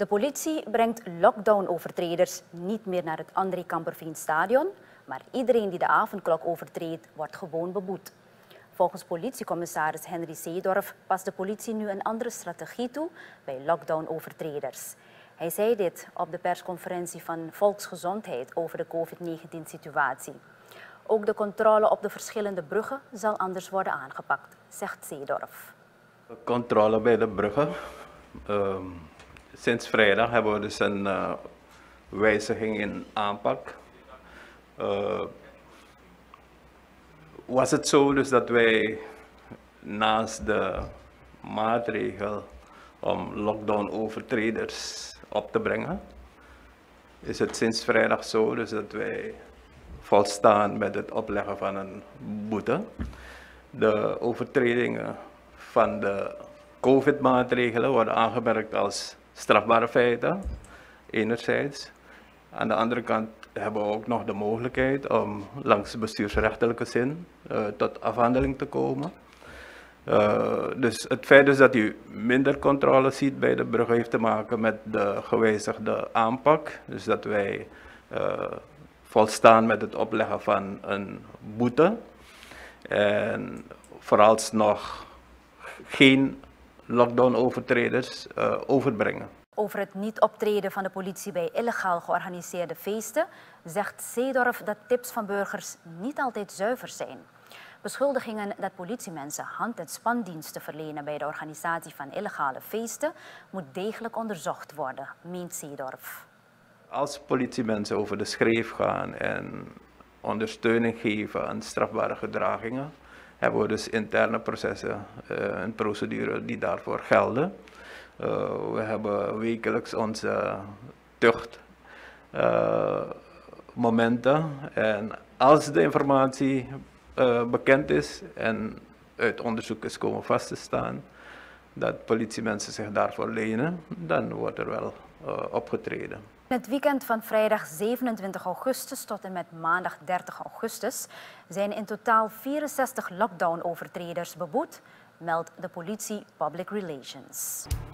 De politie brengt lockdown-overtreders niet meer naar het André Kamperveen-stadion, maar iedereen die de avondklok overtreedt, wordt gewoon beboet. Volgens politiecommissaris Henry Seedorf past de politie nu een andere strategie toe bij lockdown-overtreders. Hij zei dit op de persconferentie van Volksgezondheid over de COVID-19-situatie. Ook de controle op de verschillende bruggen zal anders worden aangepakt, zegt Seedorf. Controle bij de bruggen. Sinds vrijdag hebben we dus een wijziging in aanpak. Was het zo dus dat wij naast de maatregel om lockdown-overtreders op te brengen, is het sinds vrijdag zo dus dat wij volstaan met het opleggen van een boete. De overtredingen van de COVID-maatregelen worden aangemerkt als strafbare feiten, enerzijds. Aan de andere kant hebben we ook nog de mogelijkheid om langs bestuursrechtelijke zin tot afhandeling te komen. Dus het feit dus dat u minder controle ziet bij de bruggen heeft te maken met de gewijzigde aanpak. Dus dat wij volstaan met het opleggen van een boete en vooralsnog geen lockdown-overtreders overbrengen. Over het niet optreden van de politie bij illegaal georganiseerde feesten zegt Seedorf dat tips van burgers niet altijd zuiver zijn. Beschuldigingen dat politiemensen hand- en spandiensten verlenen bij de organisatie van illegale feesten moet degelijk onderzocht worden, meent Seedorf. Als politiemensen over de schreef gaan en ondersteuning geven aan strafbare gedragingen, hebben we dus interne processen en procedures die daarvoor gelden. We hebben wekelijks onze tuchtmomenten en als de informatie bekend is en uit onderzoek is komen vast te staan dat politiemensen zich daarvoor lenen, dan wordt er wel opgetreden. In het weekend van vrijdag 27 augustus tot en met maandag 30 augustus zijn in totaal 64 lockdown-overtreders beboet, meldt de politie Public Relations.